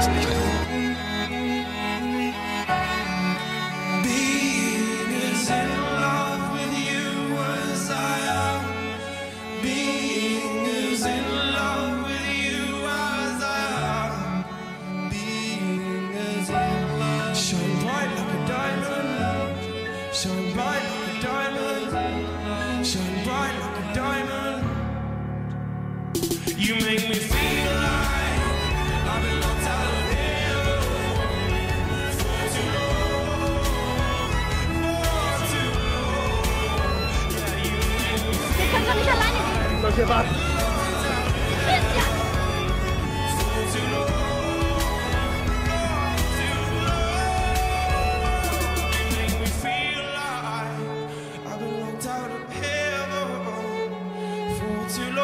besten treffen. You make me feel like I've been locked out of heaven for too long, for too long. Yeah, you make me feel. Wir können doch nicht alleine gehen. Ich soll hier warten. Christian! For too long, for too long. You make me feel like I've been locked out of heaven for too long.